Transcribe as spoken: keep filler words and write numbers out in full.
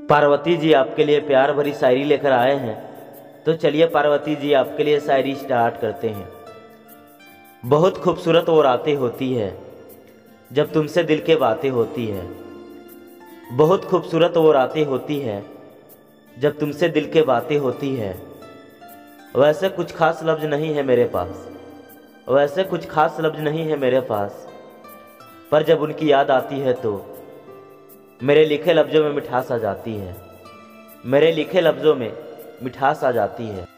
पार्वती जी आपके लिए प्यार भरी शायरी लेकर आए हैं। तो चलिए पार्वती जी आपके लिए शायरी स्टार्ट करते हैं। बहुत खूबसूरत वो रातें होती है जब तुमसे दिल के बातें होती है। बहुत खूबसूरत वो रातें होती है जब तुमसे दिल के बातें होती है। वैसे कुछ खास लफ्ज़ नहीं है मेरे पास, वैसे कुछ खास लफ्ज़ नहीं है मेरे पास, पर जब उनकी याद आती है तो मेरे लिखे लफ्ज़ों में मिठास आ जाती है। मेरे लिखे लफ्ज़ों में मिठास आ जाती है।